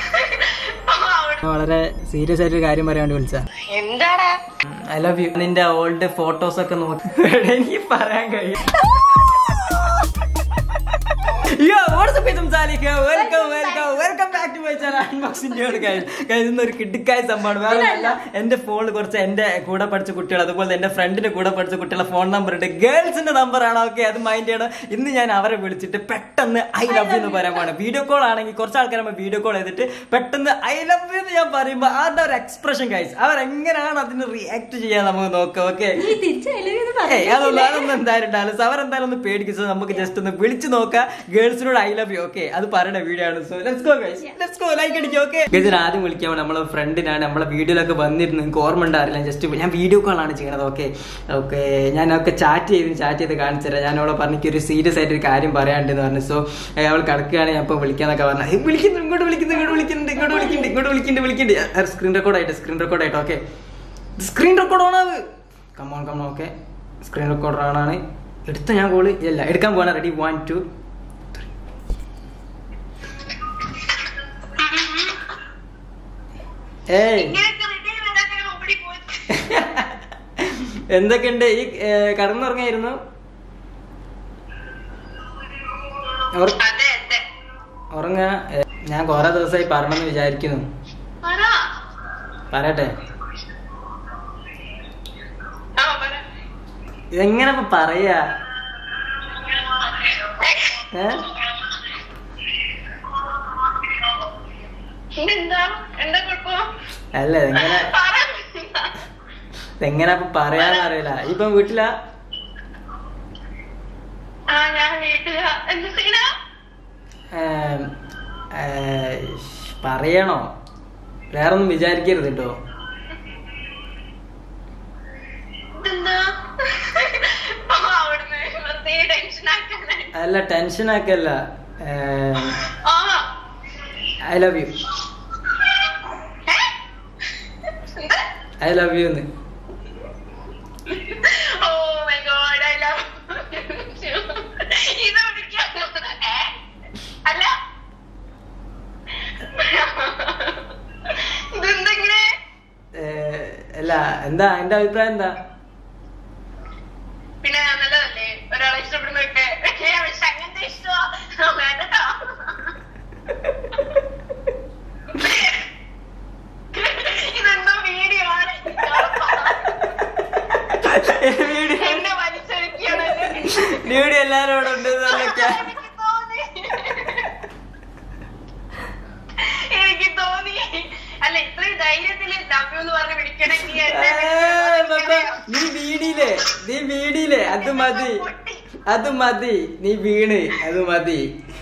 വളരെ സീരിയസ് ആയിട്ടൊരു കാര്യം പറയാൻ വേണ്ടി വിളിച്ച. എന്താണ്? I love you. നിന്റെ ഓൾഡ് ഫോട്ടോസ് ഒക്കെ നോക്കി എനിക്ക് പറയാൻ കഴിയും. ഇന്നൊരു കിടുക്കായ സംഭവമാണ്. വേറെ അല്ല, എന്റെ ഫോണിൽ കുറച്ച് എന്റെ കൂടെ പഠിച്ച കുട്ടികൾ, അതുപോലെ എന്റെ ഫ്രണ്ടിന്റെ കൂടെ പഠിച്ച കുട്ടികളെ ഫോൺ നമ്പർ ഉണ്ട്. ഗേൾസിന്റെ നമ്പറാണ്. ഓക്കെ, അത് മൈൻഡ് ചെയ്യണം. ഇന്ന് ഞാൻ അവരെ വിളിച്ചിട്ട് പെട്ടെന്ന് ഐ ലവ് യു എന്ന് പറയാൻ പോകണം. വീഡിയോ കോൾ ആണെങ്കിൽ കുറച്ച് ആൾക്കാർ വീഡിയോ കോൾ ചെയ്തിട്ട് പെട്ടെന്ന് ഐ ലവ് യു എന്ന് ഞാൻ പറയുമ്പോൾ അവരുടെ ഒരു എക്സ്പ്രഷൻ ഗൈസ്, അവരെങ്ങനെയാണ് അതിന് റിയാക്ട് ചെയ്യാൻ നമുക്ക് നോക്കാം. ഓക്കെ, അതൊന്നും എന്തായാലും ഉണ്ടാവില്ല. അവരെന്തായാലും ഒന്ന് പേടിക്കുന്നത് നമുക്ക് ജസ്റ്റ് ഒന്ന് വിളിച്ചു നോക്കാം. ഗേൾസിനോട് ഐ ലവ് യു. ഓക്കെ, അത് പറയുന്ന വീഡിയോ ആണ്. So let's go guys, let's go. Like അടിക്കും. ഓക്കെ, ഇതിന് ആദ്യം വിളിക്കാൻ നമ്മളെ ഫ്രണ്ടിനാണ്. നമ്മളെ വീഡിയോയിലൊക്കെ വന്നിരുന്നു, എനിക്ക് ഓർമ്മ ഉണ്ടാവില്ല. ജസ്റ്റ് ഞാൻ വീഡിയോ കോളാണ് ചെയ്യണത്. ഓക്കെ ഓക്കെ, ഞാനൊക്കെ ചാറ്റ് ചെയ്ത് കാണിച്ചു തരാം. ഞാൻ അവളെ പറഞ്ഞു ഒരു സീരിയസ് ആയിട്ട് ഒരു കാര്യം പറയാണ്ടെന്ന് പറഞ്ഞു. സോ അവൾ കിടക്കുകയാണ്, ഞാൻ ഇപ്പോൾ വിളിക്കാന്നൊക്കെ പറഞ്ഞു. ഇങ്ങോട്ട് വിളിക്കുന്നുണ്ട്. സ്ക്രീൻ റെക്കോർഡായിട്ട്. ഓക്കെ, സ്ക്രീൻ റെക്കോർഡ് ഓണാവ്. കമോൺ. ഓക്കെ, സ്ക്രീൻ റെക്കോർഡർ ആണ്. എടുത്ത ഞാൻ കോള് ഇല്ല, എടുക്കാൻ പോകാൻ. റെഡി, 1 2 ഏയ് എന്തൊക്കെയുണ്ട്? ഈ കടന്നുറങ്ങായിരുന്നു? ഉറങ്ങ? ഞാൻ കൊറേ ദിവസമായി പറഞ്ഞെന്ന് വിചാരിക്കുന്നു. പറയട്ടെ, ഇതെങ്ങനെ പറയാ? അല്ല, എങ്ങനെ പറയാന്ന് അറിയില്ല. ഇപ്പം വീട്ടിലാ? പറയണോ? വേറൊന്നും വിചാരിക്കരുത് കേട്ടോ. അല്ല, ടെൻഷൻ ആക്കല്ല. I love you. I love you എന്ന്. അല്ല, എന്താ എന്റെ അഭിപ്രായം? എന്താ പിന്നെ നല്ലതല്ലേ ഒരാളെ ഇഷ്ടപ്പെടുന്നൊക്കെ? അങ്ങനത്തെ ഇഷ്ടമോ വേണ്ടോ? ഇതെന്തോ വീഡിയോ ആണ്. എന്നെ വലിച്ചൊരുക്കിയാണ്. വീഡിയോ എല്ലാരോടും ഉണ്ട്. എനിക്ക് തോന്നി. അല്ല, ഇത്രയും ധൈര്യത്തില് ഡബ്ല്യൂ എന്ന് പറഞ്ഞ് വിളിക്കണമെങ്കിൽ നീ വീടിയില്ലേ? അത് മതി. നീ വീണ്, അത് മതി.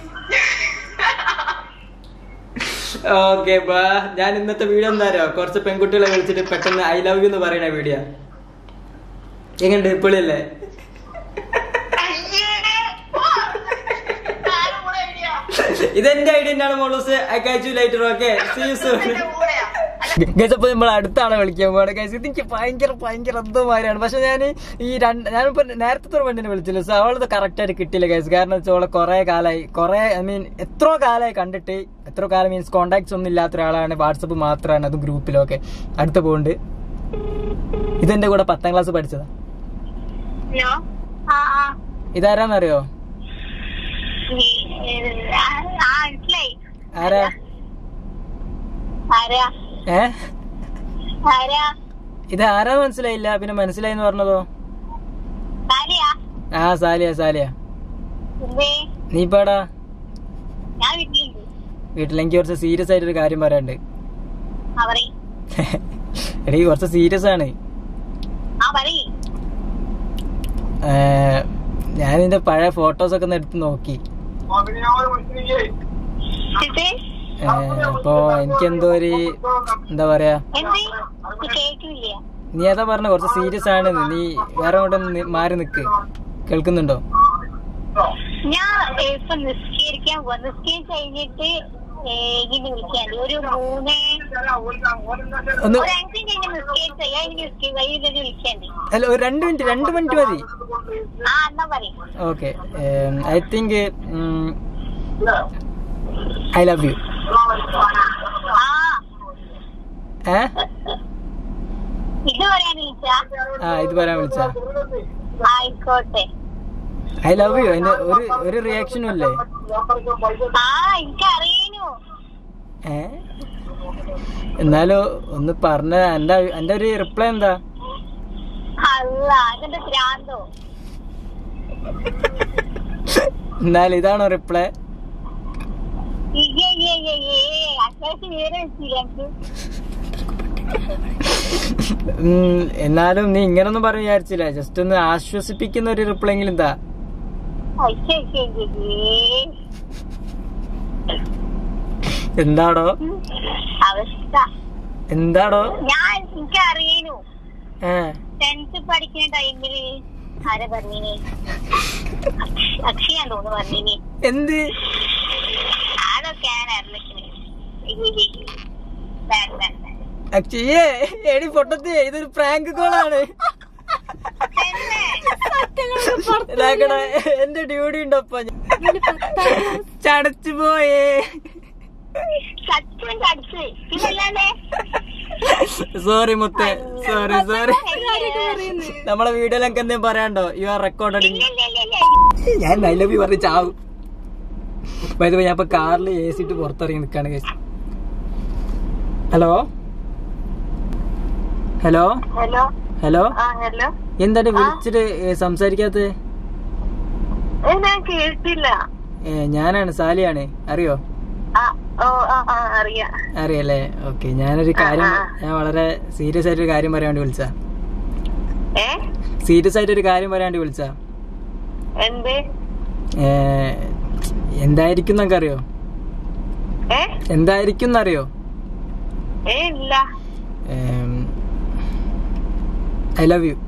ഓക്കെ ബാ. ഞാൻ ഇന്നത്തെ വീഡിയോ എന്താ, കുറച്ച് പെൺകുട്ടികളെ വിളിച്ചിട്ട് പെട്ടെന്ന് ഐ ലവ് യു എന്ന് പറയുന്ന വീഡിയോ. എങ്ങനെയുണ്ട്? ഇപ്പോഴല്ലേ? ഇതെന്റെ ഐഡിയ തന്നെയാണ് മോളൂസ്. I catch you later. Okay, see you soon. Guys, അപ്പൊ നമ്മൾ അടുത്താണ് വിളിക്കാൻ പോവാണ്. ഗൈസ്, ഇതെനിക്ക് ഭയങ്കര എന്തോമാതിരിയാണ്. പക്ഷെ ഞാനിപ്പോ നേരത്തെ ഒരു പെണ്ണിനെ വിളിച്ചില്ല. സോ അവളത് കറക്റ്റ് ആയിട്ട് കിട്ടിയില്ല ഗൈസ്. കാരണം വെച്ചാൽ അവളെ എത്രയോ കാലമായി കണ്ടിട്ട്, എത്രയോ കാലം മീൻസ് കോണ്ടാക്ട്സ് ഒന്നും ഇല്ലാത്ത ഒരാളാണ്. വാട്സപ്പ് മാത്രമാണ്, അതും ഗ്രൂപ്പിലൊക്കെ. അടുത്ത പോണ്ട്. ഇതെന്റെ കൂടെ 10ാം ക്ലാസ് പഠിച്ചതാ. ഇതാരാന്നറിയോ? ആരാ? ഇത് ആരാ മനസ്സിലായില്ല? പിന്നെ മനസ്സിലായിന്ന് പറഞ്ഞതോ? ആ, സാലിയ. നീ ഇപ്പാടാ? വീട്ടിലെനിക്ക് കുറച്ച് സീരിയസ് ആയിട്ടൊരു കാര്യം പറയാണ്ട്. എടീ, കുറച്ച് സീരിയസ് ആണ്. ഞാൻ നിന്റെ പഴയ ഫോട്ടോസ് ഒക്കെ ഒന്ന് എടുത്ത് നോക്കി. അപ്പൊ എനിക്കെന്തോ ഒരു എന്താ പറയാ, നീ ഏതാ പറഞ്ഞ കുറച്ച് സീരിയസ് ആണ്. നീ വേറെ അങ്ങോട്ടൊന്ന് മാറി നിക്ക്. കേൾക്കുന്നുണ്ടോ? അല്ല, ഒരു 2 മിനിറ്റ് മതി. Okay, I think I love you. ഇത് പറയാൻ വിളിച്ചാ? ഇത് പറയാൻ വിളിച്ച. ആയിക്കോട്ടെ. I love you. അതിന്റെ ഒരു റിയാക്ഷനും ഇല്ലേ? എനിക്കറിയണു. എന്നാലും ഒന്ന് പറഞ്ഞ എന്റെ ഒരു റിപ്ലൈ എന്താ? അല്ല അതെന്റെ ഭ്രാന്തോ. എന്നാലും ഇതാണോ റിപ്ലൈ? എന്നാലും നീ ഇങ്ങനൊന്നും പറഞ്ഞു വിചാരിച്ചില്ല. ജസ്റ്റ് ഒന്ന് ആശ്വസിപ്പിക്കുന്ന ഒരു റിപ്ലൈ എങ്കിലും എന്താ? എന്താടോ അവസ്ഥ? എന്താടോ? ഞാൻ എനിക്കറിയണു. 10th പഠിക്കുന്ന ടൈമില് ആരെ പറഞ്ഞിനി? അക്ഷയാൻ തോന്നുന്നു പറഞ്ഞിനി. എന്ത്? അതൊക്കെയാണ് അക്ഷയേ എടി പൊട്ടത്തി, ഇതൊരു പ്രാങ്ക് കോളാണ്. എന്റെ ഡ്യൂട്ടി ഉണ്ടപ്പ ചടച്ചു പോയേ. സോറി മുത്തേ, സോറി. നമ്മളെ വീഡിയോയിലൊക്കെ എന്തെങ്കിലും പറയാണ്ടോ? You are recorded. ഞാൻ ഐ ലവ് യു പറഞ്ഞ് ചാവും. ഞാൻ ഇപ്പൊ കാറിൽ AC ഇട്ട് പുറത്തിറങ്ങി നിൽക്കാണ്. ഹലോ ഹലോ ഹലോ ഹലോ, എന്താണ് വിളിച്ചിട്ട് സംസാരിക്കാത്ത? കേട്ടില്ല. ഞാനാണ്, സാലിയാണ്. അറിയോ? അറിയല്ലേ? ഓക്കെ. ഞാനൊരു കാര്യം, ഞാൻ വളരെ സീരിയസ് ആയിട്ടൊരു കാര്യം പറയാൻ വേണ്ടി വിളിച്ചാ. സീരിയസ് ആയിട്ടൊരു കാര്യം പറയാൻ വേണ്ടി വിളിച്ചാ. എന്തായിരിക്കും എന്നൊക്കെ അറിയോ? എന്തായിരിക്കും എന്നറിയോ? I love you.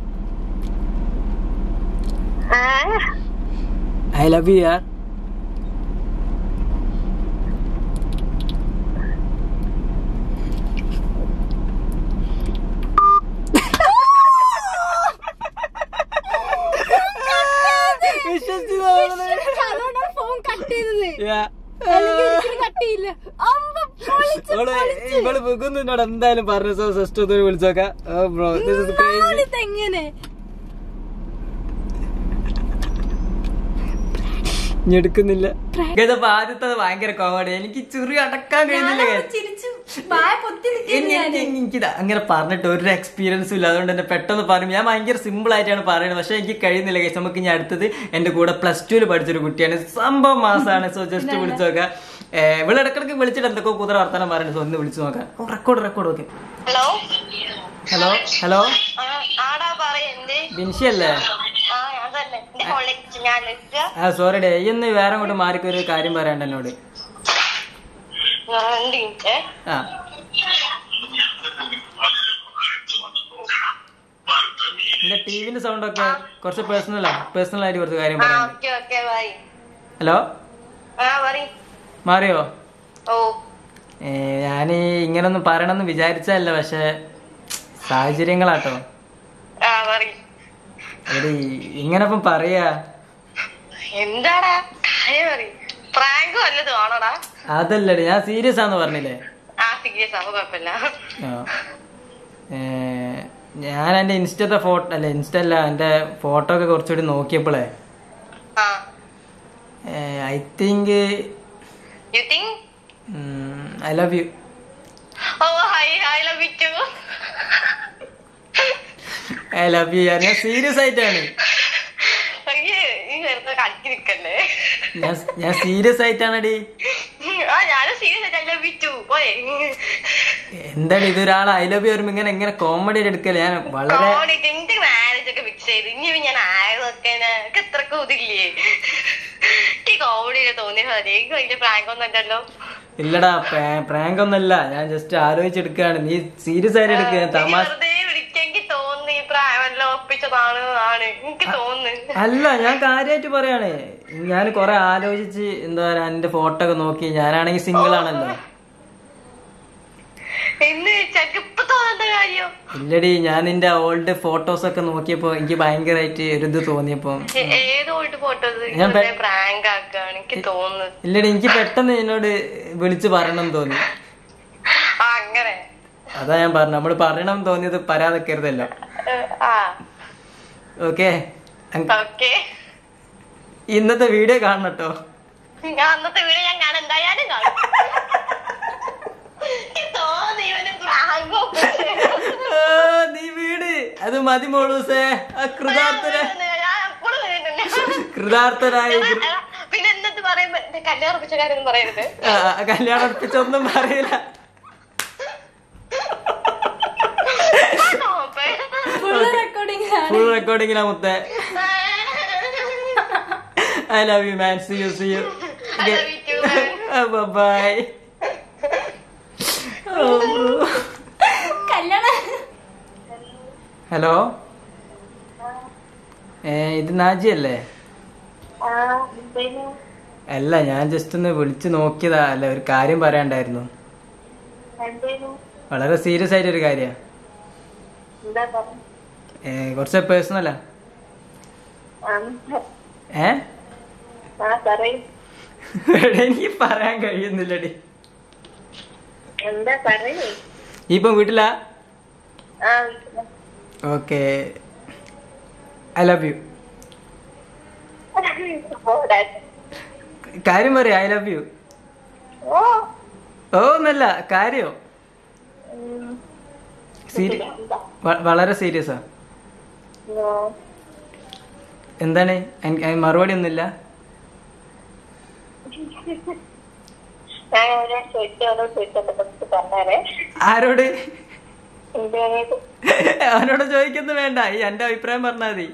I love you യാർ. ഇവള് വെക്കുന്നോട് എന്തായാലും പറഞ്ഞു. സിസ്റ്റർ വിളിച്ചോക്കാം. എടുക്കുന്നില്ല. ആദ്യത്തെ ഭയങ്കര കോമഡി. എനിക്ക് ചുറി അടക്കാൻ കഴിയുന്നില്ല. എനിക്കിതാ അങ്ങനെ പറഞ്ഞിട്ട് ഒരു എക്സ്പീരിയൻസും ഇല്ല. അതുകൊണ്ട് തന്നെ പെട്ടെന്ന് പറയും. ഞാൻ ഭയങ്കര സിമ്പിൾ ആയിട്ടാണ് പറയുന്നത്, പക്ഷെ എനിക്ക് കഴിയുന്നില്ല. കേസ് നമുക്ക് ഇനി അടുത്തത് എന്റെ കൂടെ +2 പഠിച്ചൊരു കുട്ടിയാണ്. സംഭവം മാസാണ്. സോ ജസ്റ്റ് വിളിച്ചു നോക്കാം. ഇവിടെ ഇടക്കിടക്ക് വിളിച്ചിട്ട് എന്തൊക്കെ കുതിര വർത്താനം പറയുന്നത്. സോ ഒന്ന് വിളിച്ചു നോക്കാം. Record okay. Hello hello Binshi അല്ലേ? സോറി ഡേ, ഇന്ന് വേറെ അങ്ങോട്ട് മാറിക്ക് ഒരു കാര്യം പറയാണ്ട് എന്നോട്. എന്റെ ടിവിന്റെ സൗണ്ട് ഒക്കെ കുറച്ച് പേഴ്സണൽ ആയിട്ട് കുറച്ച് കാര്യം പറയാം. ഹലോ, മാറിയോ? ഞാന് ഇങ്ങനൊന്നും പറയണമെന്ന് വിചാരിച്ചല്ല, പക്ഷെ സാഹചര്യങ്ങളാട്ടോ. എടി ഇങ്ങനപ്പം പറയാ. അതല്ലടി, ഞാൻ സീരിയസ് ആന്ന് പറഞ്ഞില്ലേ. ഞാൻ എന്റെ ഇൻസ്റ്റത്തെ ഫോട്ടോ അല്ല, എന്റെ ഫോട്ടോ ഒക്കെ കുറച്ചുകൂടി നോക്കിയപ്പോളേ I think I love you. I love you. ഞാൻ സീരിയസ് ആയിട്ടാണ്. ഞാൻ സീരിയസ് ആയിട്ടാണടി. എന്താണ് ഇതൊരാൾ ഐ ലവ് യു വരുമ്പോ ഇങ്ങനെ കോമഡി എടുക്കല്? ഞാൻ വളരെ ഇല്ലടാ, പ്രാങ്ക് ഒന്നല്ല. ഞാൻ ജസ്റ്റ് ആലോചിച്ചെടുക്കുകയാണ്. നീ സീരിയസ് ആയിട്ട് എടുക്കുക. തമാശ അല്ല, ഞാൻ കാര്യമായിട്ട് പറയാണ്. ഞാൻ കൊറേ ആലോചിച്ച് എന്താ പറയാ, എന്റെ ഫോട്ടോ ഒക്കെ നോക്കി. ഞാനാണെങ്കിൽ സിംഗിൾ ആണല്ലോ. ഇല്ലടി, ഞാൻ നിന്റെ ഓൾഡ് ഫോട്ടോസ് ഒക്കെ നോക്കിയപ്പോ എനിക്ക് ഭയങ്കരമായിട്ട് ഒരു ഇത് തോന്നിയപ്പോ. ഇല്ലടി, എനിക്ക് പെട്ടെന്ന് എന്നോട് വിളിച്ച് പറയണം തോന്നി. അതാ ഞാൻ പറഞ്ഞു, നമ്മള് പറയണം തോന്നിയത് പറയാതെക്കരുതല്ലോ. ഓക്കെ, ഇന്നത്തെ വീഡിയോ കാണണം കേട്ടോ. അന്നത്തെ വീഡിയോ ഞാൻ കാണാൻ എന്തായാലും കാണും. നീ വീട് അത് മതി മോളൂസേ. കൃതാർത്ഥനായി പിന്നെ എന്നിട്ട് പറയുമ്പോ കല്യാണം ഉറപ്പിച്ച കാര്യം പറയരുത്. കല്യാണം ഉറപ്പിച്ചൊന്നും പറയില്ല. ഫുൾ റെക്കോർഡിങ്ങിനാ മുത്തേ. I love you man. See you. I love you too, man. Bye. ഹലോ, ഇത് നാജി അല്ലേ? അല്ല, ഞാൻ ജസ്റ്റ് ഒന്ന് വിളിച്ചു നോക്കിയതാ. അല്ല, ഒരു കാര്യം പറയാണ്ടായിരുന്നു. വളരെ സീരിയസ് ആയിട്ടൊരു കാര്യ. കുറച്ച് പേഴ്സണലാ. എനിക്ക് പറയാൻ കഴിയുന്നില്ലടി. ഇപ്പം വീട്ടിലാ? Okay, I love you. കാര്യം പറയാ, ഐ ലവ് യു. ഓ എന്നല്ല, കാര്യോ വളരെ സീരിയസാ. എന്താണ് മറുപടി ഒന്നുമില്ല? ആരോട്? അവനോട് ചോദിക്കുന്നു വേണ്ട, എന്റെ അഭിപ്രായം പറഞ്ഞാ മതി.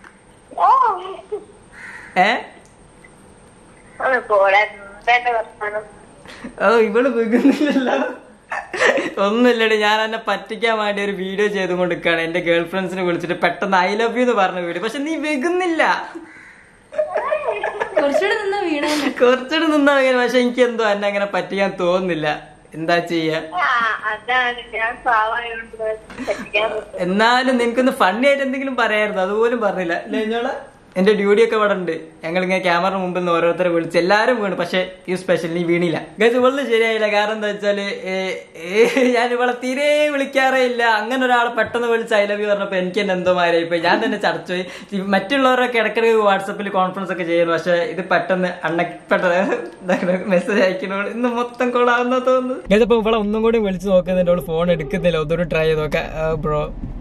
ഓ, ഇവള് വികുന്നില്ലല്ലോ. ഒന്നുമില്ലടി, ഞാൻ എന്നെ പറ്റിക്കാൻ വേണ്ടി ഒരു വീഡിയോ ചെയ്തുകൊണ്ടിരിക്കുകയാണ്. എന്റെ ഗേൾ ഫ്രണ്ട്സിനെ വിളിച്ചിട്ട് പെട്ടെന്ന് ഐ ലവ് യു എന്ന് പറഞ്ഞ വീഡിയോ. പക്ഷെ നീ വികുന്നില്ല. കുറച്ചുകൂടെ നിന്നാ വീണ. പക്ഷെ എനിക്ക് എന്തോ എന്നെ അങ്ങനെ പറ്റിക്കാൻ തോന്നുന്നില്ല. എന്താ ചെയ്യാ? എന്നാലും നിനക്കൊന്ന് ഫണ്ണി ആയിട്ട് എന്തെങ്കിലും പറയായിരുന്നു, അതുപോലും പറഞ്ഞില്ല. ഞങ്ങള് എന്റെ ഡ്യൂട്ടി ഒക്കെ ഇവിടെ ഉണ്ട്. ഞങ്ങളിങ്ങനെ ക്യാമറ മുമ്പിൽ നിന്ന് ഓരോരുത്തരെ വിളിച്ച് എല്ലാരും വീണു. പക്ഷെ ഈ സ്പെഷ്യൽ നീ വീണില്ല. ഗൈസ്, ഇവള് ശരിയായില്ല. കാരണം എന്താ വെച്ചാല് ഞാൻ ഇവളെ തീരെ വിളിക്കാറേ ഇല്ല. അങ്ങനെ ഒരാളെ പെട്ടെന്ന് വിളിച്ച് ഐ ലവ് യു പറഞ്ഞപ്പോ എനിക്ക് തന്നെ എന്തോ മാരായിപ്പോയി. ഞാൻ തന്നെ ചർച്ച പോയി. മറ്റുള്ളവരൊക്കെ ഇടയ്ക്കിടയ്ക്ക് വാട്സപ്പിൽ കോൺഫറൻസ് ഒക്കെ ചെയ്യുന്നു. പക്ഷെ ഇത് പെട്ടെന്ന് അൺഎക്സ്പെക്ടഡ് മെസ്സേജ് അയക്കണോട് ഇന്ന് മൊത്തം കൊള്ളാവുന്ന തോന്നുന്നു. ഗൈസ്, അപ്പൊ ഇവളെ ഒന്നും കൂടി വിളിച്ച് നോക്കുന്നുണ്ട്. അവള് ഫോൺ എടുക്കുന്നില്ല. ഒന്നുകൂടി ട്രൈ ചെയ്ത് നോക്കാം ബ്രോ.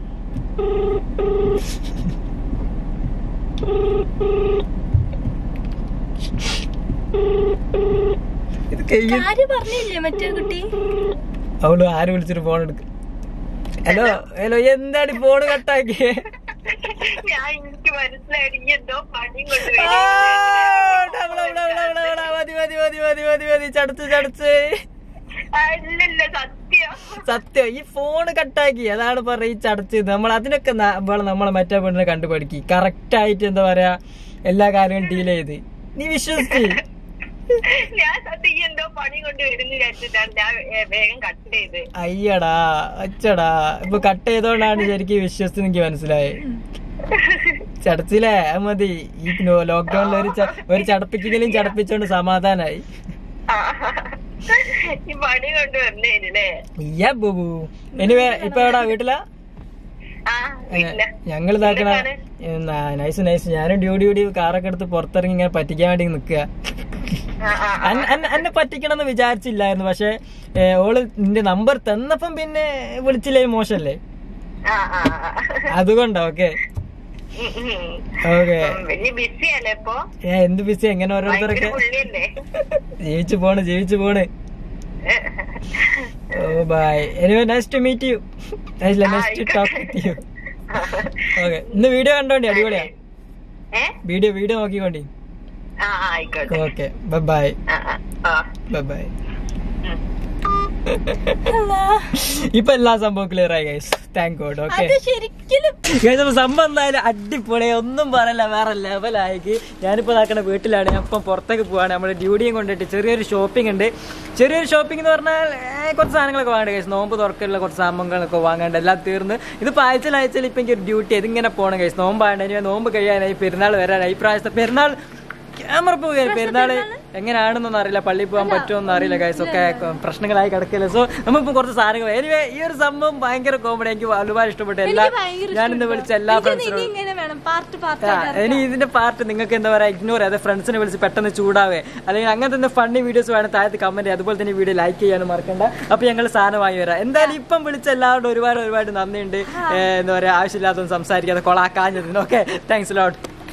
അവള് ആര് വിളിച്ചിട്ട് ഫോൺ എടുക്കും? ഹലോ ഹലോ, എന്താണ് ഫോൺ കട്ടാക്കിയേ? ചടച്ച് സത്യം, ഈ ഫോണ് കട്ടാക്കി. അതാണ് പറഞ്ഞ ഈ ചടച്ചത്. നമ്മൾ അതിനൊക്കെ നമ്മളെ മറ്റേ പെണ്ണിനെ കണ്ടുപഠിക്കി. കറക്റ്റ് ആയിട്ട് എന്താ പറയാ, എല്ലാ കാര്യവും ഡീൽ ചെയ്ത് നീ വിശ്വസിച്ച്. അയ്യടാ അച്ചടാ, ഇപ്പൊ കട്ട് ചെയ്തോണ്ടാണ് ശരിക്കും വിശ്വസിച്ച് എനിക്ക് മനസ്സിലായി. ചടച്ചില്ലേ? അത് മതി. ഈ ലോക്ക്ഡൌണിൽ ഒരു ചടപ്പിക്കെങ്കിലും ചടപ്പിച്ചോണ്ട് സമാധാനായി. എനിവേ, ഇപ്പൊ എവിടാ? വീട്ടിലാ? ഞങ്ങൾ ഇതാക്കണ നൈസ്. ഞാനും ഡ്യൂട്ടി കാറൊക്കെ എടുത്ത് പുറത്തിറങ്ങി ഇങ്ങനെ പറ്റിക്കാൻ വേണ്ടി നിക്കുക. എന്നെ പറ്റിക്കണം എന്ന് വിചാരിച്ചില്ലായിരുന്നു. പക്ഷെ ഓള് നിന്റെ നമ്പർ തന്നപ്പം പിന്നെ വിളിച്ചില്ലേ, മോശല്ലേ? അതുകൊണ്ടാ. Okay okay. എന്ത് ബിസി? എങ്ങനെ ഓരോരുത്തരൊക്കെ ജീവിച്ചു പോണ്. Oh bye. Anyway, nice to meet you. Nice to talk with you. Okay. ഇന്ന് വീഡിയോ കണ്ടോണ്ടി, അടിപൊളിയാ. വീഡിയോ നോക്കിക്കോണ്ടി. Okay, bye. ഇപ്പൊ എല്ലാ സംഭവം ക്ലിയർ ആയി ഗൈസ്, താങ്ക് ഗോഡ്. ഓക്കെ സംഭവം എന്തായാലും അടിപൊളി, ഒന്നും പറയല്ല, വേറെ ലെവലായി. ഞാനിപ്പോ ഇതാക്കണ വീട്ടിലാണ്. ഞാൻ ഇപ്പം പുറത്തേക്ക് പോവാണ്. നമ്മള് ഡ്യൂട്ടിയും കൊണ്ടിട്ട് ചെറിയൊരു ഷോപ്പിംഗ് ഉണ്ട്. ചെറിയൊരു ഷോപ്പിംഗ് എന്ന് പറഞ്ഞാൽ കുറച്ച് സാധനങ്ങളൊക്കെ വാങ്ങണ്ട ഗൈസ്. നോമ്പ് തുറക്കലുള്ള കുറച്ച് സാധനങ്ങളൊക്കെ വാങ്ങേണ്ട, എല്ലാം തീർന്ന്. ഇതിപ്പോൾ ആഴ്ചയിൽ ഇപ്പം എനിക്ക് ഒരു ഡ്യൂട്ടി ഇതിങ്ങനെ പോകണം ഗൈസ്. നോമ്പാണ്. നോമ്പ് കഴിയാനായി, പെരുന്നാൾ വരാനായി. ഇപ്രാവശ്യത്തെ പെരുന്നാൾ ക്യാമറ പോവുക പെരുന്നാള് എങ്ങനെയാണെന്നൊന്നും അറിയില്ല, പള്ളിയിൽ പോകാൻ പറ്റുമെന്ന് അറിയില്ല ഗൈസ്, ഒക്കെ പ്രശ്നങ്ങളായി കിടക്കില്ല. സോ നമ്മളിപ്പോ കുറച്ച് സാധനങ്ങൾ എനിവേ ഈ ഒരു സംഭവം ഭയങ്കര കോമഡി, എനിക്ക് ഒരുപാട് ഇഷ്ടപ്പെട്ടു. ഞാനിന്ന് വിളിച്ച എല്ലാ ഫ്രണ്ട്സിനും ഇനി ഇതിന്റെ പാർട്ട് നിങ്ങൾക്ക് എന്താ പറയാ ഇഗ്നോർ ചെയ്യാതെ ഫ്രണ്ട്സിനെ വിളിച്ച് പെട്ടെന്ന് ചൂടാവേ അല്ലെങ്കിൽ അങ്ങനത്തെ എന്താ ഫണ്ണി വീഡിയോസ് വേണം താഴത്ത് കമന്റ് ചെയ്യുക. അതുപോലെ തന്നെ വീഡിയോ ലൈക്ക് ചെയ്യാനും മറക്കണ്ട. അപ്പൊ ഞങ്ങൾ സാധനം വാങ്ങി വരാം. എന്തായാലും ഇപ്പം വിളിച്ച എല്ലാവരോടും ഒരുപാട് നന്ദിയുണ്ട്. എന്താ പറയാ ആവശ്യമില്ലാത്തൊന്നും സംസാരിക്കാതെ കൊളാക്കാഞ്ഞതിന്. Okay, thanks lot.